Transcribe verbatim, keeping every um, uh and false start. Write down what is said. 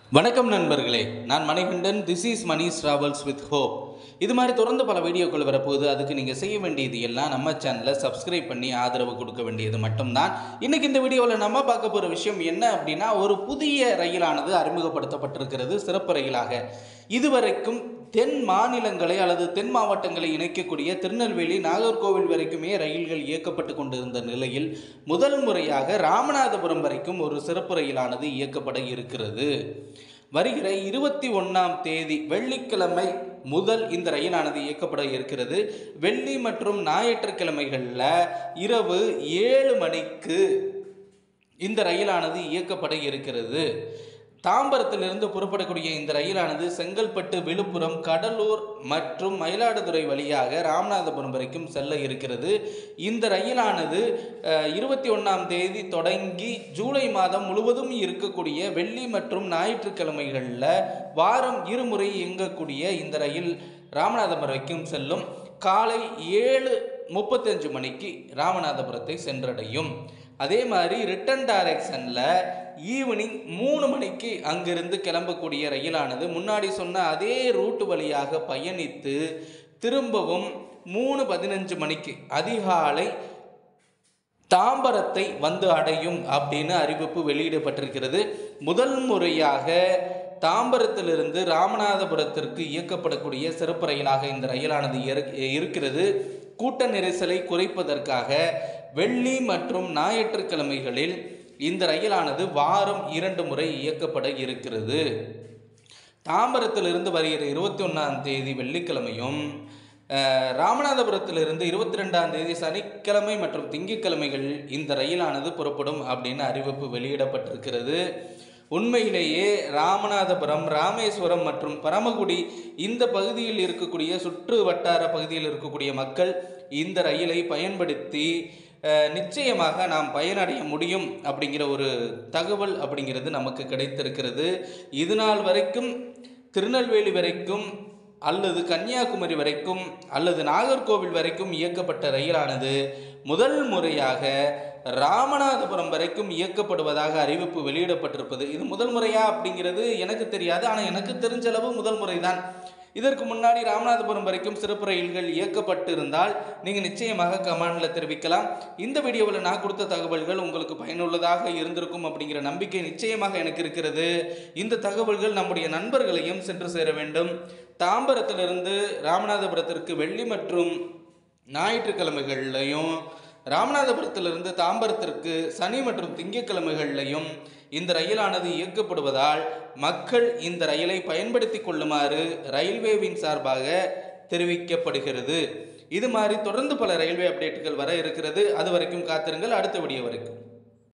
வணக்கம் நண்பர்களே, நான் Manikandan. This is Mani's travels with hope. இது மாதிரி தொடர்ந்து பல வீடியோக்கள் வரப்போகுது. அதுக்கு நீங்கள் செய்ய வேண்டியது எல்லாம் நம்ம சேனலை சப்ஸ்கிரைப் பண்ணி ஆதரவு கொடுக்க வேண்டியது மட்டும்தான். இன்றைக்கி இந்த வீடியோவில் நம்ம பார்க்க போகிற விஷயம் என்ன அப்படின்னா, ஒரு புதிய ரயிலானது அறிமுகப்படுத்தப்பட்டிருக்கிறது சிறப்பு ரயிலாக. இதுவரைக்கும் தென் மாநிலங்களை அல்லது தென் மாவட்டங்களை இணைக்கக்கூடிய திருநெல்வேலி நாகர்கோவில் வரைக்குமே ரயில்கள் இயக்கப்பட்டு கொண்டிருந்த நிலையில் முதல் முறையாக ராமநாதபுரம் வரைக்கும் ஒரு சிறப்பு ரயிலானது இயக்கப்பட இருக்கிறது. வருகிற இருபத்தி ஒன்றாம் தேதி வெள்ளிக்கிழமை முதல் இந்த ரயிலானது இயக்கப்பட இருக்கிறது. வெள்ளி மற்றும் ஞாயிற்றுக்கிழமைகளில் இரவு ஏழு மணிக்கு இந்த ரயிலானது இயக்கப்பட இருக்கிறது. தாம்பரத்திலிருந்து புறப்படக்கூடிய இந்த ரயிலானது செங்கல்பட்டு, விழுப்புரம், கடலூர் மற்றும் மயிலாடுதுறை வழியாக ராமநாதபுரம் வரைக்கும் செல்ல இருக்கிறது. இந்த ரயிலானது இருபத்தி ஒன்றாம் தேதி தொடங்கி ஜூலை மாதம் முழுவதும் இருக்கக்கூடிய வெள்ளி மற்றும் ஞாயிற்றுக்கிழமைகளில் வாரம் இருமுறை இயங்கக்கூடிய இந்த ரயில் ராமநாதபுரம் வரைக்கும் செல்லும். காலை ஏழு முப்பத்தஞ்சு மணிக்கு ராமநாதபுரத்தை சென்றடையும். அதே மாதிரி ரிட்டன் டைரக்ஷனில் ஈவினிங் மூணு மணிக்கு அங்கிருந்து கிளம்பக்கூடிய ரயிலானது முன்னாடி சொன்ன அதே ரூட்டு வழியாக பயணித்து திரும்பவும் மூணு பதினஞ்சு மணிக்கு அதிகாலை தாம்பரத்தை வந்து அடையும் அப்படின்னு அறிவிப்பு வெளியிடப்பட்டிருக்கிறது. முதல் முறையாக தாம்பரத்திலிருந்து ராமநாதபுரத்திற்கு இயக்கப்படக்கூடிய சிறப்பு ரயிலாக இந்த ரயிலானது இருக்கிறது. கூட்ட நெரிசலை குறைப்பதற்காக வெள்ளி மற்றும் ஞாயிற்றுக்கிழமைகளில் இந்த ரயிலானது வாரம் இரண்டு முறை இயக்கப்பட இருக்கிறது. தாம்பரத்திலிருந்து வருகிற இருபத்தி ஒன்றாம் தேதி வெள்ளிக்கிழமையும் ராமநாதபுரத்திலிருந்து இருபத்தி ரெண்டாம் தேதி சனிக்கிழமை மற்றும் திங்கட்கிழமைகள் இந்த ரயிலானது புறப்படும் அப்படின்னு அறிவிப்பு வெளியிடப்பட்டிருக்கிறது. உண்மையிலேயே ராமநாதபுரம், ராமேஸ்வரம் மற்றும் பரமக்குடி இந்த பகுதியில் இருக்கக்கூடிய சுற்று வட்டார பகுதியில் இருக்கக்கூடிய மக்கள் இந்த ரயிலை பயன்படுத்தி நிச்சயமாக நாம் பயனடைய முடியும் அப்படிங்கிற ஒரு தகவல் அப்படிங்கிறது நமக்கு கிடைத்திருக்கிறது. இது நாள் வரைக்கும் திருநெல்வேலி வரைக்கும் அல்லது கன்னியாகுமரி வரைக்கும் அல்லது நாகர்கோவில் வரைக்கும் இயக்கப்பட்ட ரயிலானது முதல் முறையாக ராமநாதபுரம் வரைக்கும் இயக்கப்படுவதாக அறிவிப்பு வெளியிடப்பட்டிருப்பது இது முதல் முறையா அப்படிங்கிறது எனக்கு தெரியாது. ஆனால் எனக்கு தெரிஞ்சளவு முதல் முறைதான். இதற்கு முன்னாடி ராமநாதபுரம் வரைக்கும் சிறப்பு ரயில்கள் இயக்கப்பட்டு இருந்தால் நீங்கள் நிச்சயமாக கமெண்டில் தெரிவிக்கலாம். இந்த வீடியோவில் நான் கொடுத்த தகவல்கள் உங்களுக்கு பயனுள்ளதாக இருந்திருக்கும் அப்படிங்கிற நம்பிக்கை நிச்சயமாக எனக்கு இருக்கிறது. இந்த தகவல்கள் நம்முடைய நண்பர்களையும் சென்று சேர வேண்டும். தாம்பரத்திலிருந்து ராமநாதபுரத்திற்கு வெள்ளி மற்றும் ஞாயிற்றுக்கிழமைகள்லையும், ராமநாதபுரத்திலிருந்து தாம்பரத்திற்கு சனி மற்றும் திங்கட்கிழமைகள்லையும் இந்த ரயிலானது இயக்கப்படுவதால் மக்கள் இந்த ரயிலை பயன்படுத்தி கொள்ளுமாறு ரயில்வேவின் சார்பாக தெரிவிக்கப்படுகிறது. இது மாதிரி தொடர்ந்து பல ரயில்வே அப்டேட்டுகள் வர இருக்கிறது. அது வரைக்கும் காத்திருங்கள். அடுத்த வீடியோ வரைக்கும்.